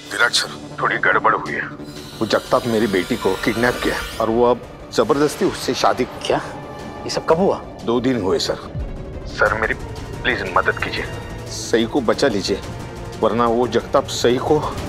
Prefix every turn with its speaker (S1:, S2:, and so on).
S1: Virat sir, थोड़ी गड़बड़ हुई है। वो जगताप मेरी बेटी को किडनैप किया और वो अब जबरदस्ती उससे शादी।
S2: क्या? ये सब कब हुआ?
S1: 2 दिन हुए सर। सर मेरी प्लीज मदद कीजिए, सही को बचा लीजिए, वरना वो जगताप सही को